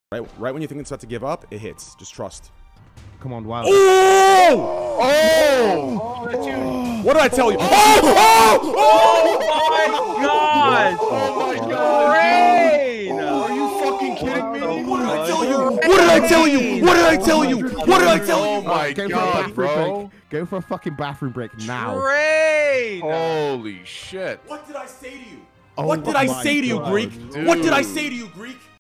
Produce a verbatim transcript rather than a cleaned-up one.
Right, right when you think it's about to give up, it hits. Just trust. Come on, Wild. Oh! Oh! Oh, that's you. What did I tell you? Oh! Oh! Oh! Oh my god! Oh my god! Rain! Are you fucking kidding me? What did I tell you? What did I tell you? What did I tell you? What did I tell Oh you? my Go god, for a bathroom bro! break. Go for a fucking bathroom break now. Rain! Holy shit! What did I say to you? Oh What did I my say to you, God, Greek? dude. What did I say to you, Greek?